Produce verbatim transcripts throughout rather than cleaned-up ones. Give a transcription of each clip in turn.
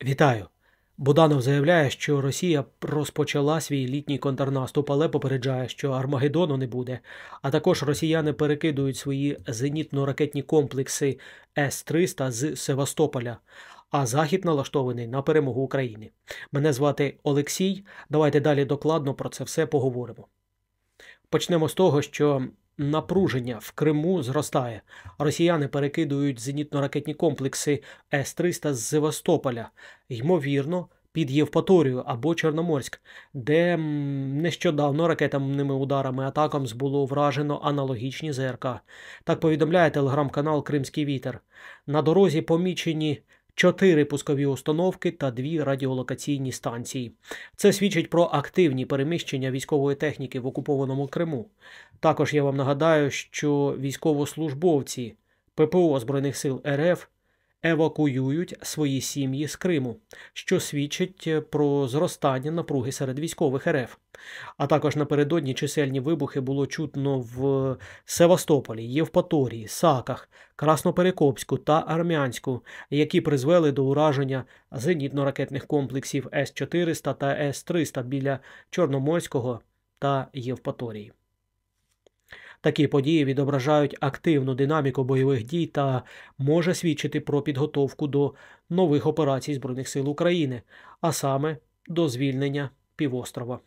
Вітаю! Буданов заявляє, що Росія розпочала свій літній контрнаступ, але попереджає, що Армагеддону не буде. А також росіяни перекидують свої зенітно-ракетні комплекси С триста з Севастополя, а Захід налаштований на перемогу України. Мене звати Олексій. Давайте далі докладно про це все поговоримо. Почнемо з того, що напруження в Криму зростає. Росіяни перекидують зенітно-ракетні комплекси С триста з Севастополя, ймовірно, під Євпаторію або Чорноморськ, де нещодавно ракетними ударами атакам було вражено аналогічні З Р К. Так повідомляє телеграм-канал «Кримський вітер». На дорозі помічені чотири пускові установки та дві радіолокаційні станції. Це свідчить про активні переміщення військової техніки в окупованому Криму. Також я вам нагадаю, що військовослужбовці П П О Збройних сил Р Ф евакуюють свої сім'ї з Криму, що свідчить про зростання напруги серед військових Р Ф. А також напередодні чисельні вибухи було чутно в Севастополі, Євпаторії, Саках, Красноперекопську та Армянську, які призвели до ураження зенітно-ракетних комплексів С чотириста та С триста біля Чорноморського та Євпаторії. Такі події відображають активну динаміку бойових дій та може свідчити про підготовку до нових операцій Збройних сил України, а саме до звільнення півострова.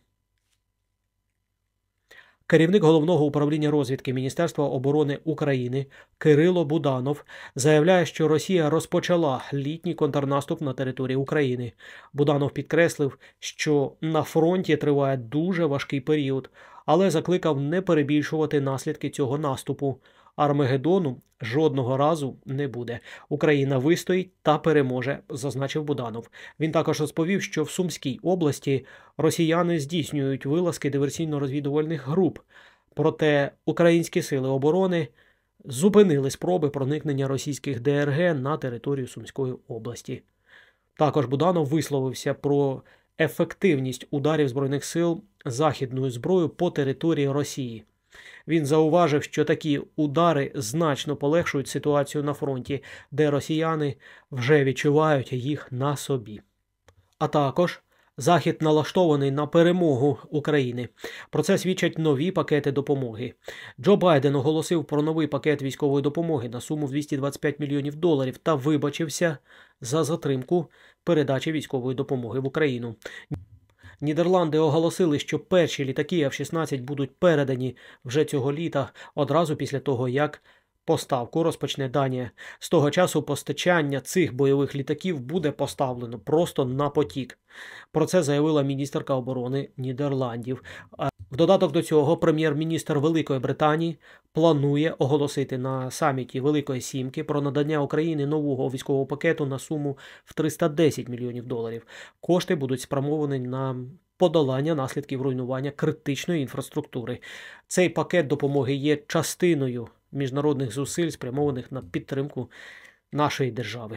Керівник Головного управління розвідки Міністерства оборони України Кирило Буданов заявляє, що Росія розпочала літній контрнаступ на території України. Буданов підкреслив, що на фронті триває дуже важкий період, але закликав не перебільшувати наслідки цього наступу. Армагеддону жодного разу не буде. Україна вистоїть та переможе, зазначив Буданов. Він також розповів, що в Сумській області росіяни здійснюють вилазки диверсійно-розвідувальних груп. Проте українські сили оборони зупинили спроби проникнення російських Д Р Г на територію Сумської області. Також Буданов висловився про ефективність ударів Збройних сил західною зброєю по території Росії. Він зауважив, що такі удари значно полегшують ситуацію на фронті, де росіяни вже відчувають їх на собі. А також Захід налаштований на перемогу України. Про це свідчать нові пакети допомоги. Джо Байден оголосив про новий пакет військової допомоги на суму двісті двадцять п'ять мільйонів доларів та вибачився за затримку передачі військової допомоги в Україну. Нідерланди оголосили, що перші літаки Ф шістнадцять будуть передані вже цього літа, одразу після того, як поставку розпочне Данія. З того часу постачання цих бойових літаків буде поставлено просто на потік. Про це заявила міністерка оборони Нідерландів. В додаток до цього прем'єр-міністр Великої Британії планує оголосити на саміті Великої Сімки про надання Україні нового військового пакету на суму в триста десять мільйонів доларів. Кошти будуть спрямовані на подолання наслідків руйнування критичної інфраструктури. Цей пакет допомоги є частиною міжнародних зусиль, спрямованих на підтримку нашої держави.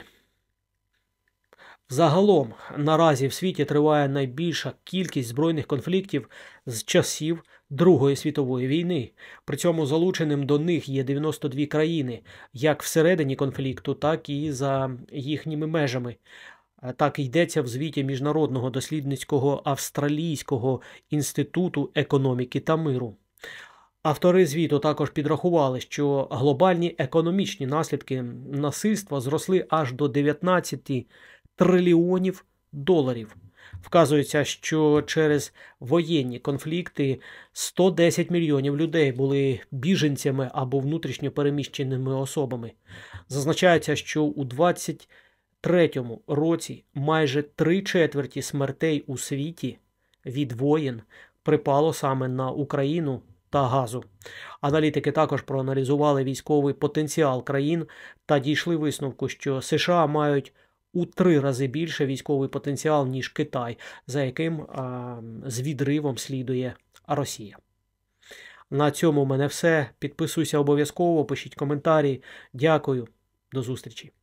Загалом, наразі в світі триває найбільша кількість збройних конфліктів з часів Другої світової війни. При цьому залученим до них є дев'яносто дві країни, як всередині конфлікту, так і за їхніми межами. Так йдеться в звіті Міжнародного дослідницького австралійського інституту економіки та миру. Автори звіту також підрахували, що глобальні економічні наслідки насильства зросли аж до дев'ятнадцяти трильйонів доларів. Вказується, що через воєнні конфлікти сто десять мільйонів людей були біженцями або внутрішньо переміщеними особами. Зазначається, що у двадцять третьому році майже три четверті смертей у світі від воєн припало саме на Україну та Газу. Аналітики також проаналізували військовий потенціал країн та дійшли висновку, що США мають у три рази більше військовий потенціал, ніж Китай, за яким а, з відривом слідує Росія. На цьому в мене все. Підписуйся обов'язково, пишіть коментарі. Дякую. До зустрічі.